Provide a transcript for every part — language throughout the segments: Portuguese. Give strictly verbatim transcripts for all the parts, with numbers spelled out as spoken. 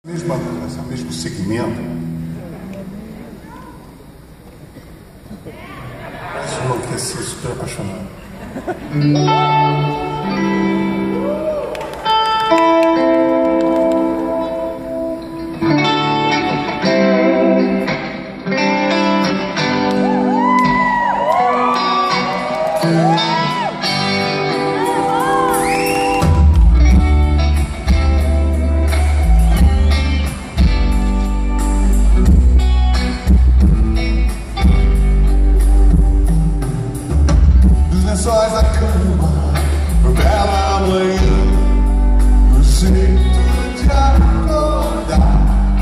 Mesma, esse mesmo segmento, parece um enlouquecido, super apaixonado. Lençóis da cama, bela manhã, o jeito de acordar,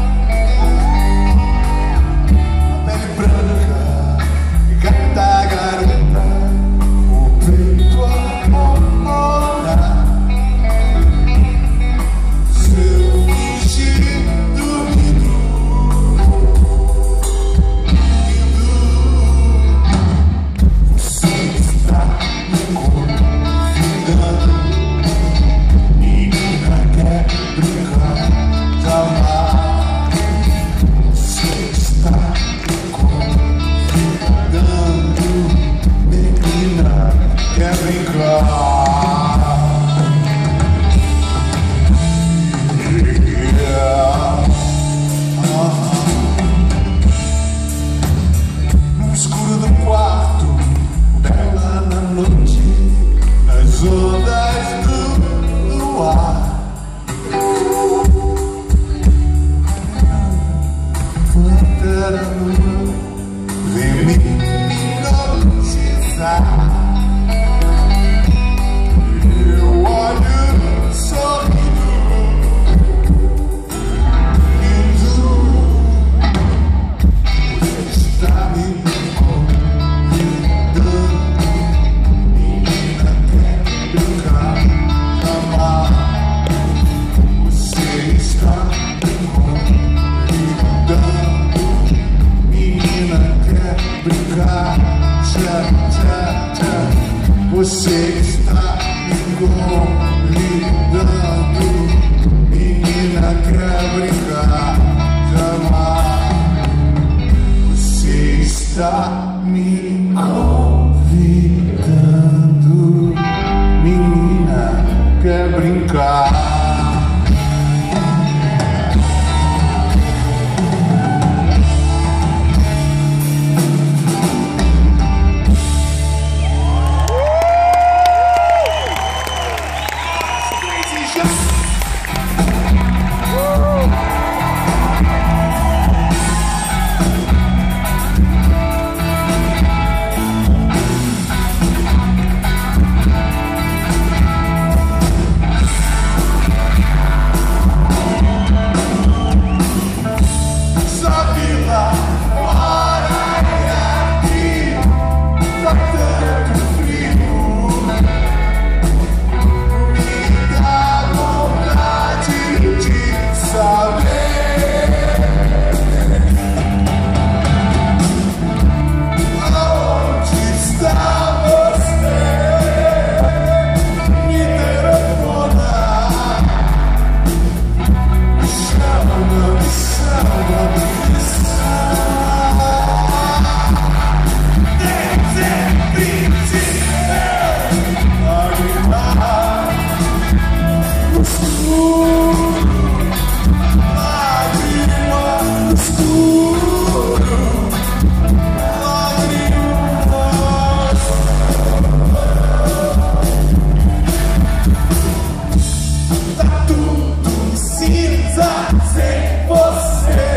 a pele branca e gata garota, o peito a morar, seu fingir dormindo, você está convidando, menina quer brincar de amar. Você está convidando, menina quer brincar. Yeah. Ah. No escuro do quarto, bela na noite, nas ondas do luar, Pantera vem me hipnotizar. Eu olho sorrindo, rindo, você está me convidando, menina quer brincar de amar. Você está me convidando, menina quer brincar. Tchá, tchá, tchá. Você está me convidando, menina quer brincar de amar. Você está me convidando, menina quer brincar. Sem você